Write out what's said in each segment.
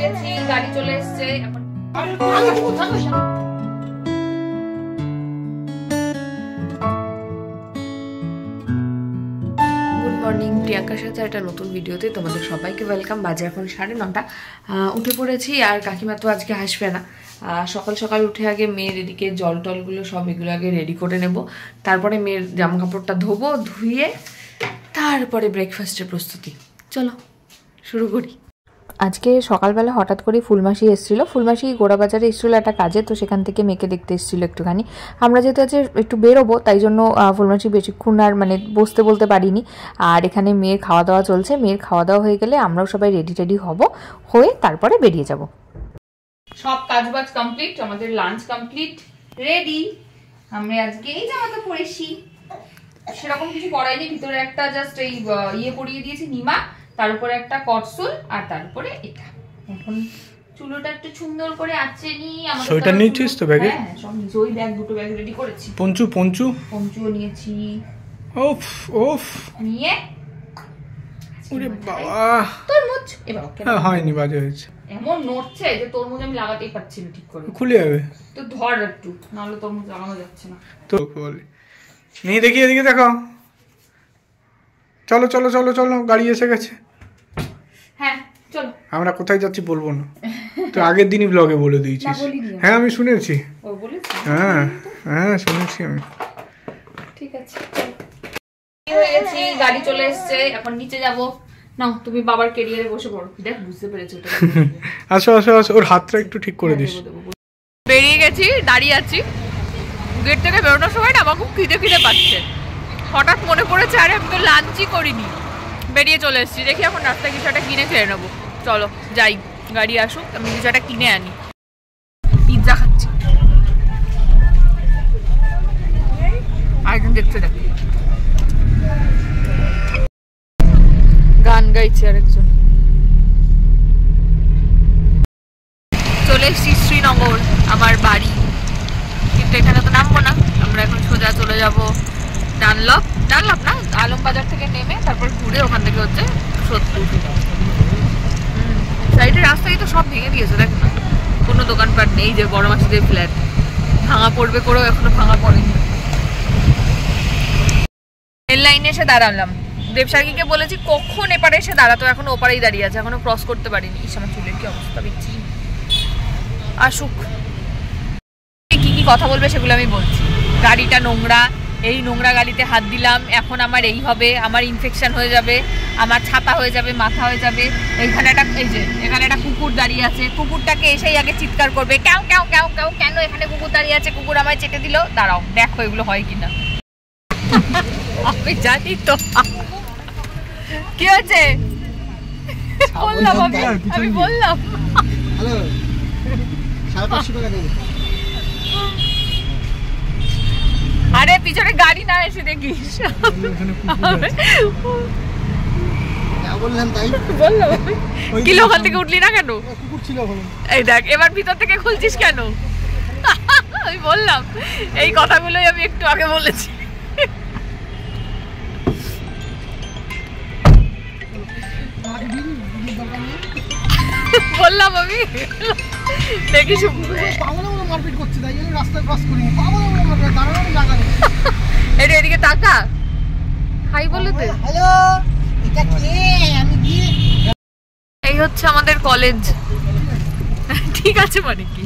গেছি, গাড়ি চলে এসেছে এখন। গুড মর্নিং, প্রিয়াঙ্কার সাথে একটা নতুন ভিডিওতে তোমাদের সবাইকে ওয়েলকাম। বাজে এখন 9:30। উঠে পড়েছি, আর কাকিমা তো আজকে আসবে না। সকাল সকাল উঠে আগে মেয়ের এদিকে জল টলগুলো সব এগুলো আগে রেডি করে নেব, তারপরে মেয়ের জামা কাপড়টা ধোবো, ধুয়ে তারপরে ব্রেকফাস্টের প্রস্তুতি। চলো শুরু করি। আজকে সকালবেলা হঠাৎ করে ফুলমাসি এসেছিলো। ফুলমাসি গোড়াবাজারে এসেছিলো একটা কাজে, তো সেখান থেকে মেয়েকে দেখতে এসেছিলো একটুখানি। আমরা যেহেতু আজকে একটু বেরোবো, তাই জন্য ফুলমাসি বেশিক্ষণ আর বসতে বলতে পারিনি। আর এখানে মেয়ের খাওয়া দাওয়া চলছে। মেয়ের খাওয়া দাওয়া হয়ে গেলে আমরাও সবাই রেডি হয়ে তারপরে বেরিয়ে যাব। সব কাজবাজ কমপ্লিট, আমাদের লাঞ্চ কমপ্লিট, রেডি। আমরা আজকে এই জামাটা পরেছি, সেরকম কিছু পরাইনি। ভিতরে একটা জাস্ট এই পরিয়ে দিয়েছি নিমা, তার উপরে একটা কটসুল, আর তারপরে এটা। এখন চুলোটা একটু সুন্দর করে আঁচড়ে নিই। আমাদের সোয়েটার নিয়েছিস তো ব্যাগে? হ্যাঁ, সব নিয়েছি। ওই ব্যাগ, দুটো ব্যাগ রেডি করেছি। পঞ্চুও নিয়েছি। নিয়ে ওরে বাবা, তরমুজ এবার হয়নি, বাজে হয়েছে। এমন নড়ছে যে তরমুজ আমি লাগাতেই পারছি না ঠিক করে। খুলে যাবে তো, ধর একটু, নাহলে তরমুজ লাগানো যাচ্ছে না। তো বলে নিয়ে দেখি, এদিকে দেখো। চলো চলো চলো চলো, গাড়ি এসে গেছে। হ্যাঁ চলো। আমরা কোথায় যাচ্ছি বলবো না, তো আগের দিনই ব্লগে বলে দিয়েছিস। হ্যাঁ আমি শুনেছি। ও বলেছি? হ্যাঁ হ্যাঁ শুনেছি আমি। ঠিক আছে, হয়ে গেছি, গাড়ি চলে এসেছে, এখন নিচে যাব। নাও তুমি বাবার ক্যারিয়ারে বসে পড়ো। দেখ, বুঝতে পেরেছো ওটা। আসো আসো আসো, ওর হাতটা একটু ঠিক করে দিস। বেরিয়ে গেছি, দাঁড়িয়ে আছি। গেট থেকে বেরোনোর সময় না আমার খুব খিদে পাচ্ছে। হঠাৎ মনে পড়েছে, আরে আমি তো লাঞ্চই করিনি। বেরিয়ে চলে এসেছি, দেখি এখন রাস্তায় কিছু একটা কিনে খেয়ে নেবো। চলো যাই, গাড়ি আসুক, আমি কিছু একটা কিনে আনি। পিৎজা খাচ্ছি। আরেকজন দেখতে দেখ, গান গাইছে আরেকজন। চলে এসেছি শ্রীনগর, আমার বাড়ি। কিন্তু এখানে তো নামবো না, আমরা এখন সোজা চলে যাব ডানলপ না, আলমবাজার থেকে নেমে তারপর ঘুরে ওখান থেকে হচ্ছে সোদপুর। সাইডের রাস্তায় তো সব ভেঙে দিয়েছে, দেখ না, কোনো দোকানপাট নেই। যে বড় মাসিদের ফ্ল্যাট ভাঙা পড়বে করেও এখনো ভাঙা পড়েনি। রেল লাইনে এসে দাঁড়ালাম। দেবসার্গীকে বলেছি কখন এপারে এসে দাঁড়াতো, এখনো ওপারেই দাঁড়িয়ে আছে, এখনো ক্রস করতে পারিনি। আমার চুলের কি অবস্থা দেখছি। আসুক, কি কি কথা বলবে সেগুলো আমি বলছি। গাড়িটা নোংরা, এই নোংরা গাড়িতে হাত দিলাম, এখন আমার এই হবে, আমার ইনফেকশন হয়ে যাবে, আমার ছাতা হয়ে যাবে, মাথা হয়ে যাবে। এইখানে একটা, এই যে এখানে একটা কুকুর দাঁড়িয়ে আছে, কুকুরটাকে এসেই আগে চিৎকার করবে, ক্যাও ক্যাও ক্যাও ক্যাও, কেন এখানে কুকুর দাঁড়িয়ে আছে, কুকুর আমায় চেটে দিল। দাঁড়াও দেখো এগুলো হয় কিনা। আমি জানি তো। কি হয়েছে বললাম, আমি বললাম। আরে পিছনে গাড়ি না এসে দেখিস। কিলো ওখান থেকে উঠলি না কেন? এই দেখ, এবার ভিতর থেকে খুলছিস কেন? আমি বললাম, এই কথাগুলোই আমি একটু আগে বলেছি। বললাম আমি, দেখিস এদিকে তাকা, হাই বলে দে। এই হচ্ছে আমাদের কলেজ। ঠিক আছে, মানে কি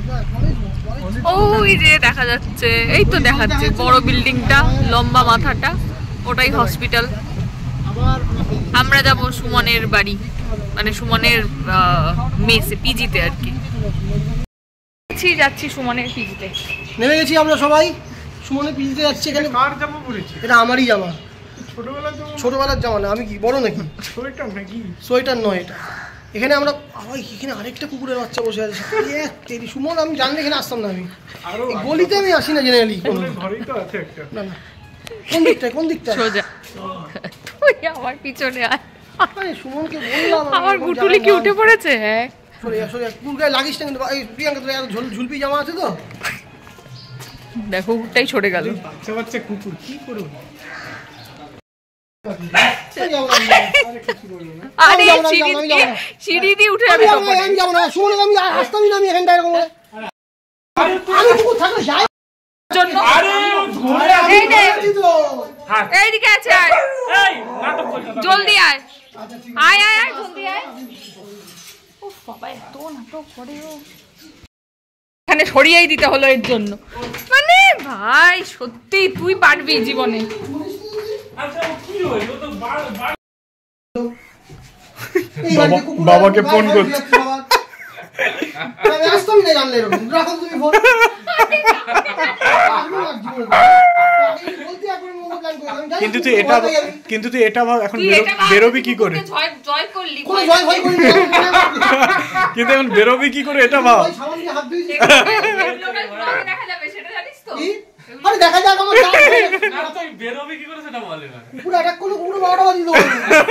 ওই যে দেখা যাচ্ছে, এই তো দেখাচ্ছে বড় বিল্ডিংটা, লম্বা মাথাটা, ওটাই হসপিটাল। আমরা যাব সুমনের বাড়ি, মানে সুমনের মেসে, পিজিতে আর কি। যাচ্ছি সুমনের পিজিতে। নেমে গেছি আমরা সবাই, সুমনের পিজিতে যাচ্ছি। এখানে কার জামা পরেছে? এটা আমারই জামা, ছোটবেলার জামা না। আমি কি বড় নাকি? সোয়েটার নয় এটা। এখানে আমরা এখানে আরেকটা কুকুরের বাচ্চা বসে আছে। সুমন, আমি জানলে এখানে আসতাম না। আমি গলিতে আমি আসি না জেনারেলি। না না, কোন দিকটা সোজা, তুই আমার পিছনে আয়। সুমনকে বললাম, আমার গুটুলি কি উঠে পড়েছে? হ্যাঁ, কুকুর গায়ে লাগিস না কিন্তু। প্রিয়াঙ্কা, তোর এত ঝুলপি জামা আছে তো? দেখো কুকুরটাই ছড়ে গেল। বাচ্চা কুকুর কি করবো? আরে সিঁড়ি দিয়ে উঠে যাবে আমি যাবো না, শুনে আমি আসতামই না আমি এখানটা এরকম আমি পুকুর থাকলে যাই জন্য এইদিকে আছে, আয় জলদি আয়, আয় আয় আয় জলদি আয়। উফ বাবা এত নাটক করে ও, এখানে সরিয়েই দিতে হলো এর জন্য। মানে ভাই সত্যি তুই পারবি জীবনে। বাবাকে ফোন করছে। আসতামই না জানলে এরকম রাখো তুমি ফোন। কিন্তু তুই এটা ভাব এখন বেরোবি কি করে? কিন্তু এখন বেরোবি কি করে এটা ভাব। দেখা যাক আমার বেরোবি কি করে সেটা বলে না। পুরো অ্যাটাক করলো, পুরো 12টা বাজিয়ে দেবো।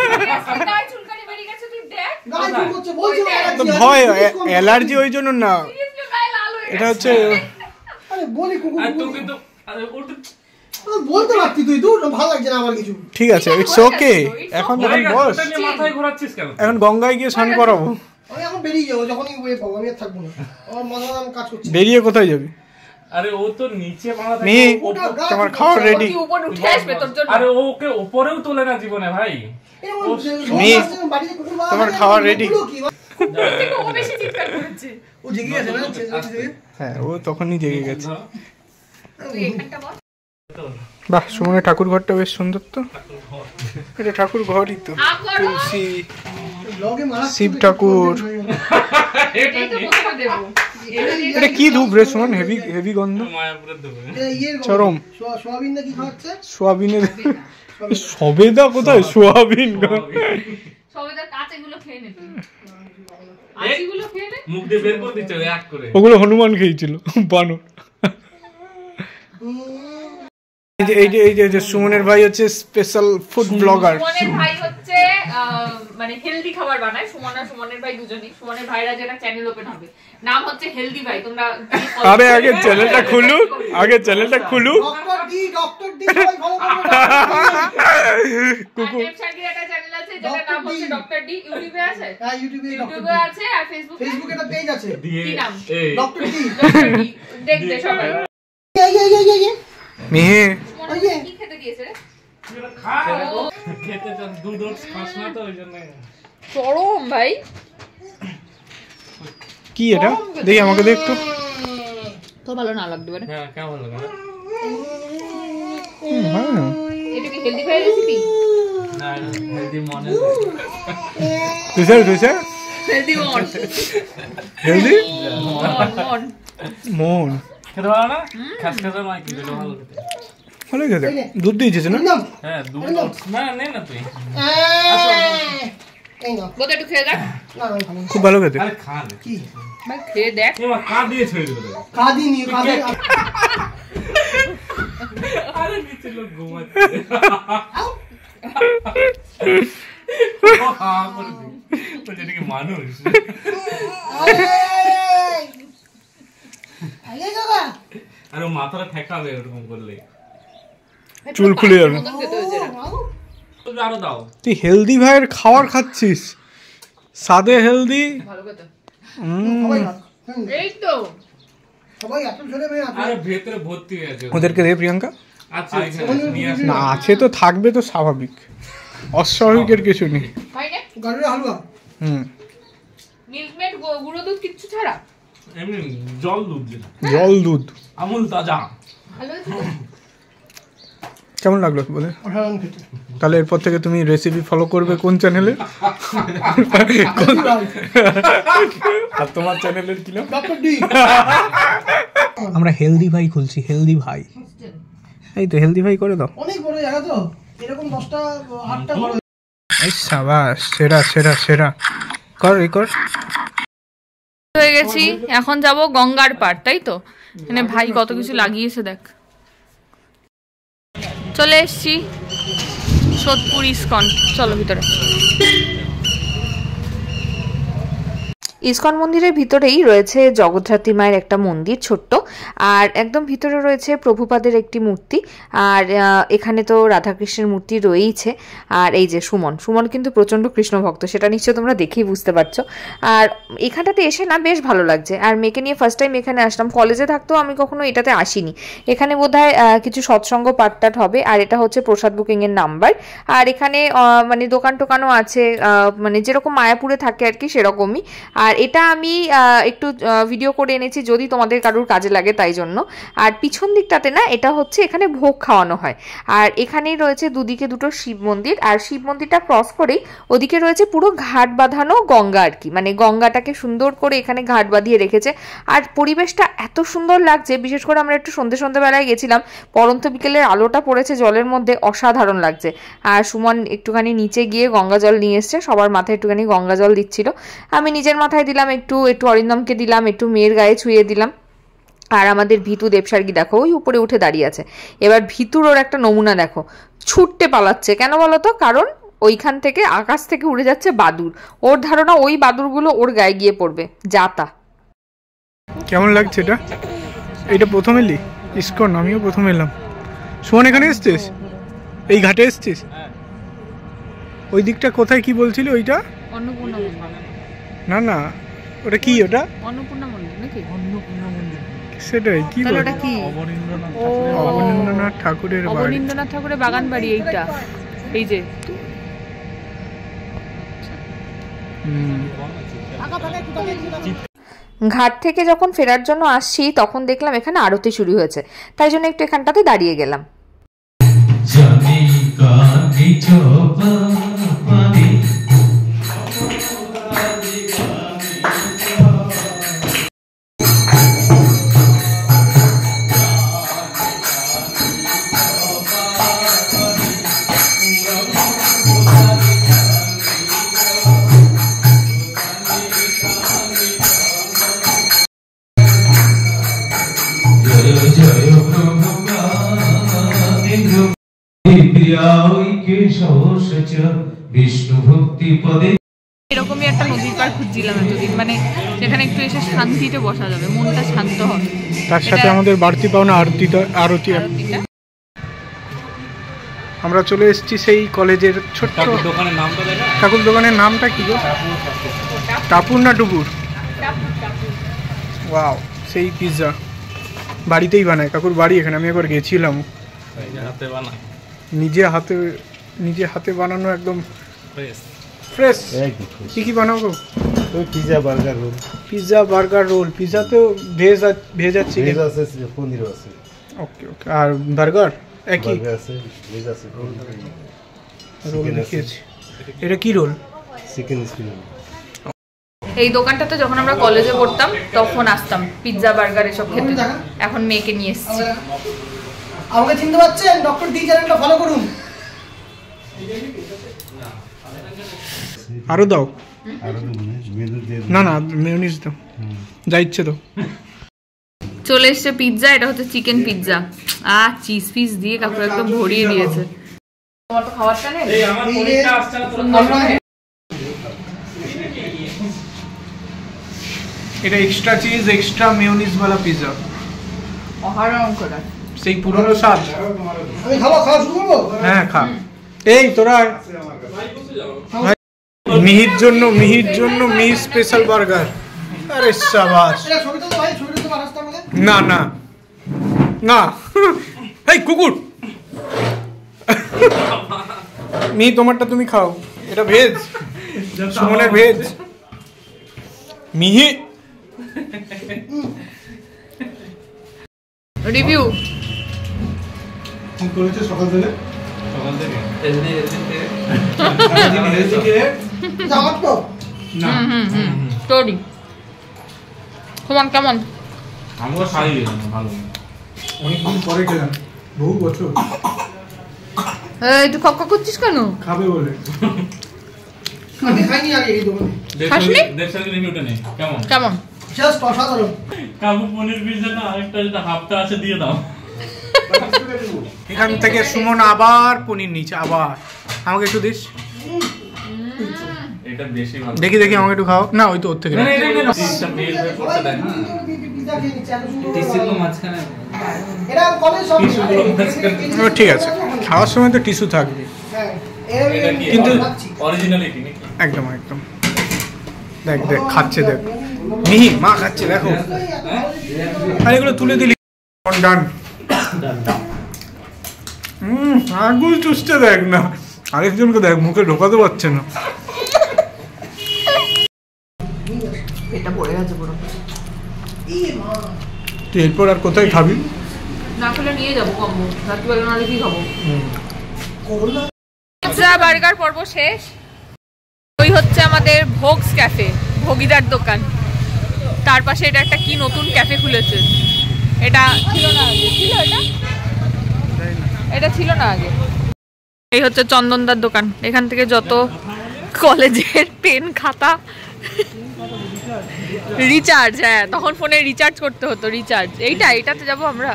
ভয় অ্যালার্জি ওই জন্য না, এটা হচ্ছে বলতে পারতি তুই, দূর ভালো লাগছে না আমার কিছু। ঠিক আছে, ইটস ওকে। এখন যখন বস মাথায় ঘোরাচ্ছিস কেন? এখন গঙ্গায় গিয়ে স্নান করাবো। আমি এখন বেরিয়ে যাবো, যখনই পাবো আমি আর থাকবো না, আমার মাথা কাজ করছে। বেরিয়ে কোথায় যাবি? আরে ও তো নিচে মাথা নেই, তোমার খাওয়া রেডি। উপরে উঠে আসবে তোর জন্য। আরে ওকে উপরেও তোলে না জীবনে ভাই। তোমার খাওয়া রেডি। ও বেশি চিৎকার করেছে, ও জেগে গেছে না? হ্যাঁ ও তখনই জেগে গেছে। তুই এখানটা বল। বাহ, সুমনের ঠাকুর ঘরটা বেশ সুন্দর তো। এটা ঠাকুর ঘরই তো, তুলসী, শিব ঠাকুর। এটা কি ধূপ রে সুমন? হেভি গন্ধ, চরম। সোয়াবিন না কি খাওয়াচ্ছে? সোয়াবিনের সবেদা কোথায়? সোয়াবিন সবেদা কাঁচেগুলো খেয়ে নে, আঁচিগুলো খেয়ে নে। মুখ দিয়ে বের করে দিচ্ছে এক করে। ওগুলো হনুমান খেয়েছিল, বানর। এই যে সুমনের ভাই হচ্ছে স্পেশাল ফুড ব্লগার। সুমনের ভাই হচ্ছে মানে হেলদি খাবার বানায়। সুমনের ভাই দুজনেই। সুমনের ভাইরা যেটা চ্যানেল ওপেন হবে, নাম হচ্ছে হেলদি ভাই। তোমরা আরে আগে চ্যানেলটা খুলু, আগে চ্যানেলটা খুলু। ডক্টর ডি সবাই ভালো করে। কুকু শাকির একটা চ্যানেল আছে যেটা নাম হচ্ছে ডক্টর ডি। ইউটিউবে আছে? হ্যাঁ ইউটিউবে আছে, আর ফেসবুকে একটা পেজ আছে। কি নাম? Doctor D. দেখবে সবাই। এই মেহে কি খেতে দিয়েছে রে? খেতে চাস দুধ ওটস খাস না তো ওই জন্য। চরম ভাই। কি এটা দেখি, আমাকে দেখ তো। তো ভালো না লাগবে মানে? হ্যাঁ কেমন লাগে? এটা কি হেলদি ভাই রেসিপি? না হেলদি মনে। তুষার হেলদি মন, হেলদি মন মন খেতে ভালো না? খাস খাসা নয় কি বেশ ভালো খেতে। ভালো খেতে। দুধ দিয়েছিস না? হ্যাঁ দুধ ওটস না নে না তুই। এই না বড় একটু খেয়ে দেখ। না খুব ভালো খেতে। আরে খা না কি ভাই খেয়ে দেখ। এমা কা দিয়ে ছেড়ে দিল। কাদি নি কাদি। আরে নিচে লোক ঘুমাচ্ছে। ও যেটা কি মানুষ? আরে মাথাটা ঠেকাবে এরকম করলে, চুল খুলে যাবে। আরো দাও। তুই হেলদি ভাইয়ের খাবার খাচ্ছিস, সাদে হেলদি। ভালো কথা। সবাই এই তো সবাই এত ছেলে মেয়ে আছে। আরে ভেতরে ভর্তি হয়ে আছে। ওদেরকে দে প্রিয়াঙ্কা। আচ্ছা নিয়ে আসো না আছে তো থাকবে তো, স্বাভাবিক, অস্বাভাবিকের কিছু নেই। ভাই না গাজরের হালুয়া। মিল্কমেড গুঁড়ো দুধ কিচ্ছু ছাড়া এমনি জল দুধ যেটা, জল দুধ, আমুল তাজা। ভালো হয়েছে। কেমন লাগলো বলে? অসাধারণ খেতে। তাহলে এরপর থেকে তুমি রেসিপি ফলো করবে কোন চ্যানেলে? আর তোমার চ্যানেলের কি নাম? Doctor D. আমরা হেলদি ভাই খুলছি, হেলদি ভাই। এই তো হেলদি ভাই করে দাও। অনেক বড় জায়গা তো, এরকম 10টা 8টা ঘর। এই সাবাস, সেরা সেরা সেরা। কর রেকর্ড হয়ে গেছি, এখন যাব গঙ্গার পাড়, তাই তো? মানে ভাই কত কিছু লাগিয়েছে দেখ। চলে এসছি সোদপুর ইস্কন, চলো ভিতরে। ইসকন মন্দিরের ভিতরেই রয়েছে জগদ্ধাত্রী মায়ের একটা মন্দির ছোট্ট, আর একদম ভিতরে রয়েছে প্রভুপাদের একটি মূর্তি, আর এখানে তো রাধাকৃষ্ণের মূর্তি রয়েইছে। আর এই যে সুমন কিন্তু প্রচণ্ড কৃষ্ণ ভক্ত, সেটা নিশ্চয় তোমরা দেখেই বুঝতে পারছো। আর এখানটাতে এসে না বেশ ভালো লাগছে। আর মেয়েকে নিয়ে ফার্স্ট টাইম এখানে আসলাম, কলেজে থাকতেও আমি কখনো এটাতে আসিনি। এখানে বোধহয় কিছু সৎসঙ্গ পাঠটাট হবে, আর এটা হচ্ছে প্রসাদ বুকিংয়ের নাম্বার। আর এখানে মানে দোকান টোকানও আছে, মানে যেরকম মায়াপুরে থাকে আর কি সেরকমই। আর এটা আমি একটু ভিডিও করে এনেছি যদি তোমাদের কারোর কাজে লাগে তাই জন্য। আর পিছন দিকটাতে না এটা হচ্ছে এখানে ভোগ খাওয়ানো হয়। আর এখানেই রয়েছে দুদিকে দুটো শিব মন্দির, আর শিব মন্দিরটা ক্রস করেই ওদিকে রয়েছে পুরো ঘাট বাঁধানো গঙ্গা আর কি, মানে গঙ্গাটাকে সুন্দর করে এখানে ঘাট বাঁধিয়ে রেখেছে। আর পরিবেশটা এত সুন্দর লাগছে, বিশেষ করে আমরা একটু সন্ধ্যেবেলায় গেছিলাম, পরন্ত বিকেলের আলোটা পড়েছে জলের মধ্যে, অসাধারণ লাগছে। আর সুমন একটুখানি নিচে গিয়ে গঙ্গা জল নিয়ে এসছে, সবার মাথায় একটুখানি গঙ্গা জল দিচ্ছিল। আমি নিজের মাথায় দিলাম একটু অরিন্দমকে দিলাম, একটু মেয়ের গায়ে ছুঁয়ে দিলাম। আর আমাদের ভিতু দেবসার্গী দেখো ওই উপরে উঠে দাঁড়িয়ে আছে। এবার ভিতুর ওর একটা নমুনা দেখো, ছুটতে পালাচ্ছে কেন বলো তো? কারণ ওইখান থেকে আকাশ থেকে উড়ে যাচ্ছে বাদুর, ওর ধারণা ওই বাদুরগুলো ওর গায়ে গিয়ে পড়বে। যাতা কেমন লাগছে এটা? এইটা প্রথম এলি ইসকন? আমিও প্রথম এলাম। সুমন এখানে এসছিস? এই ঘাটে এসছিস? ওই দিকটা কোথায় কি বলছিল? ওইটা অন্নপূর্ণা মন্দির না ওটা কি? ওটা অন্নপূর্ণা মন্দির নাকি? সেটাই কি বলে? ওটা কি? অবনীন্দ্রনাথ ঠাকুরের বাড়ি। অবনীন্দ্রনাথ ঠাকুরের বাগান বাড়ি এইটা, এই যে। ঘাট থেকে যখন ফেরার জন্য আসছি তখন দেখলাম এখানে আরতি শুরু হয়েছে, তাই জন্য একটু এখানটাতে দাঁড়িয়ে গেলাম। এরকমই একটা নদীর পাড় খুঁজছিলাম এতদিন, মানে যেখানে একটু এসে শান্তিতে বসা যাবে, মনটা শান্ত হবে। তার সাথে আমাদের বাড়তি পাওনা আরতি। আমরা চলে এসেছি সেই কলেজের ছোট্ট দোকানের নামটা দেখা। ঠাকুর দোকানের নামটা কি গো? টাপুর না টুপুর? ওয়াও, সেই পিৎজা বাড়িতেই বানায় কাকুর বাড়ি এখানে। আমি একবার গেছিলাম, নিজে হাতে বানানো, একদম ফ্রেশ। কি বানাও গো? Pizza burger roll. Pizza burger roll. Pizza তো ভেজ আছে, পনির আছে। ওকে। আর বার্গার একই আছে, ভেজ আছে, রোল দেখিয়েছি। এটা কি রোল? Chicken spring. এই দোকানটাতে যখন আমরা কলেজে পড়তাম তখন আসতাম পিৎজা বার্গার এসব খেতে। এখন মেয়েকে নিয়ে এসেছি। আমাকে চিনতে পারছেন? ডক্টর ডি চ্যানেলটা ফলো করুন। আরো দাও। না মেয়োনিজ দাও, যা ইচ্ছে দাও। চলে এসছে পিৎজা, এটা হচ্ছে চিকেন পিৎজা। চিজ পিস দিয়ে কাকু একদম ভরিয়ে দিয়েছে। তোমার তো খাবারটা নেই। এই আমার পনিরটা আসছে না। এটা এক্সট্রা চিজ, এক্সট্রা মেয়োনিজ वाला পিৎজা। অহারণ করে সেই পুরনো স্বাদ। আমি খাওয়া শুরু করবো? হ্যাঁ খা। এই তোরা মিহির জন্য মিহি স্পেশাল বার্গার। আরে শাবাশ। না এই কুকুর, মিহি তোমারটা তুমি খাও, এটা ভেজ, সুমনের ভেজ। মিহি রিভিউ কি করেছে সকাল থেকে? স্টোরি কেমন? আমরা খাই ভালো, অনেকদিন পরে খেলাম, বহু বছর। তুই খক্কা করছিস কেন? খাবে বলে। আমি খাইনি আগে এই দোকানে। দেখছেন রিভিউটা নেই কেমন? কেমন? জাস্ট অসাধারণ। কাকু পনির পিৎজা না আরেকটা যেটা হাফটা আছে দিয়ে দাও। এখান থেকে সুমন আবার পনির নিচে, আবার আমাকে একটু দিস। এটা বেশি ভালো। দেখি দেখি আমাকে একটু খাও। না ওই তো ওর থেকে না না এটা না চিজটা মেল হয়ে পড়তে দেয় না। টিস্যুগুলো মাঝখানে। এরা কলেজ সব টিস্যুগুলো মাঝখানে। ঠিক আছে, খাওয়ার সময় তো টিস্যু থাকবে। হ্যাঁ এটা কি কিন্তু অরিজিনালিটি নাকি? একদম একদম। দেখ দেখ খাচ্ছে, দেখ মিহি মা খাচ্ছে, দেখো। আর এগুলো তুলে দিলি। ডান। আগুল চুষতে দেখ না, আরেকজনকে দেখ মুখে ঢোকাতে পারছে না। এটা পড়ে গেছে পুরো। তুই এরপর আর কোথায় খাবি? না খেলে নিয়ে যাবো কম্বো, রাত্রিবেলা না কি খাবো। পিৎজা বার্গার পর্ব শেষ। ওই হচ্ছে আমাদের ভোগস ক্যাফে, ভোগিদার দোকান। তার পাশে এটা একটা কি নতুন ক্যাফে খুলেছে, এটা ছিল না আগে। ছিল এটা? এটা ছিল না আগে। এই হচ্ছে চন্দনদার দোকান, এখান থেকে যত কলেজের পেন খাতা রিচার্জ, হ্যাঁ তখন ফোনে রিচার্জ করতে হতো, রিচার্জ। এইটাতে যাবো আমরা।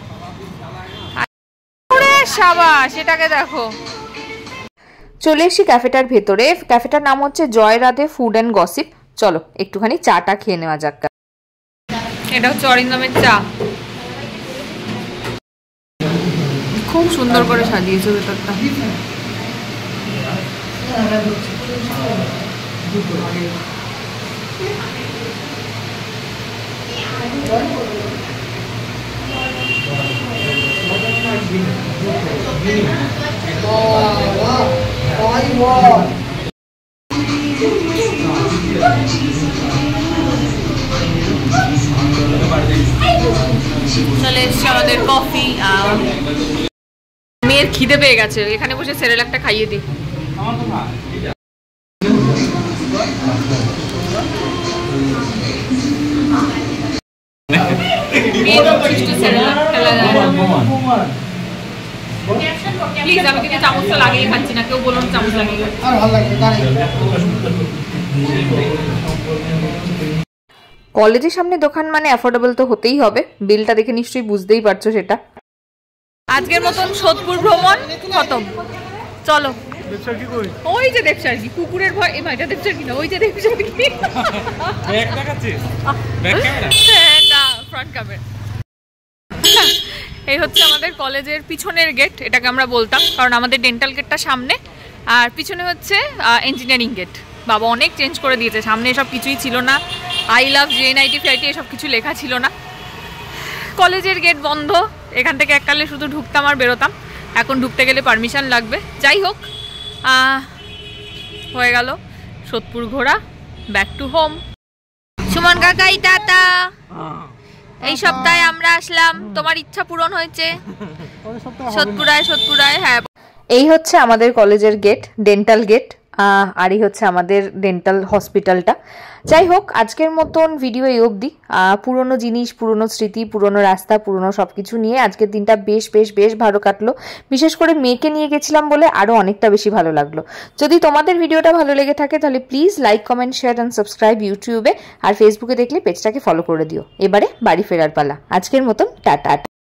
সাবাস, এটাকে দেখো। চলে এসেছি ক্যাফেটার ভেতরে। ক্যাফেটার নাম হচ্ছে Joy Radhe food and gossip. চলো একটুখানি চাটা খেয়ে নেওয়া যাক। এটা হচ্ছে অরিন্দমের চা, খুব সুন্দর করে সাজিয়েছে ভেতরটা। চলে এসছে আমাদের কফি। মেয়ের খিদে পেয়ে গেছে, এখানে বসে সেরেলাকটা খাইয়ে দিই। প্লিজ, আমি কিন্তু চামচটা লাগিয়ে খাচ্ছি না, কেউ বলুন চামচ লাগিয়ে। কলেজের সামনে দোকান মানে অ্যাফোর্ডেবল তো হতেই হবে, বিলটা দেখে নিশ্চয়ই বুঝতেই পারছো সেটা। আজকের মতন সোদপুর ভ্রমণ খতম। চলো। ওই যে দেবসার্গি, কুকুরের ভয়। এই মাইটা দেবসার্গি না, ওই যে দেবসার্গি। ব্যাক দেখাচ্ছিস? Back camera? না, ফ্রন্ট ক্যামেরা। এই হচ্ছে আমাদের কলেজের পিছনের গেট, এটাকে আমরা বলতাম, কারণ আমাদের ডেন্টাল গেটটা সামনে আর পিছনে হচ্ছে ইঞ্জিনিয়ারিং গেট। বাবা অনেক চেঞ্জ করে দিয়েছে, সামনে এসব কিছুই ছিল না। আই লাভ JNIT ফ্যাটি এসব কিছু লেখা ছিল না। কলেজের গেট বন্ধ, এখান থেকে এককালে শুধু ঢুকতাম আর বেরোতাম, এখন ঢুকতে গেলে পারমিশন লাগবে। যাই হোক, হয়ে গেল সোদপুর ঘোরা, ব্যাক টু হোম। সুমন কাকাই টাটা। এই সপ্তাহে আমরা আসলাম, তোমার ইচ্ছা পূরণ হয়েছে। সোদপুরায়। হ্যাঁ, এই হচ্ছে আমাদের কলেজের গেট, ডেন্টাল গেট। আর এই হচ্ছে আমাদের ডেন্টাল হসপিটালটা। যাই হোক, আজকের মতন ভিডিও এই অবধি। পুরনো জিনিস, পুরনো স্মৃতি, পুরনো রাস্তা, পুরনো সব কিছু নিয়ে আজকের দিনটা বেশ ভালো কাটলো। বিশেষ করে মেয়েকে নিয়ে গেছিলাম বলে আরও অনেকটা বেশি ভালো লাগলো। যদি তোমাদের ভিডিওটা ভালো লেগে থাকে তাহলে please like, comment, share and subscribe ইউটিউবে, আর ফেসবুকে দেখলে পেজটাকে ফলো করে দিও। এবারে বাড়ি ফেরার পালা। আজকের মতন টাটা।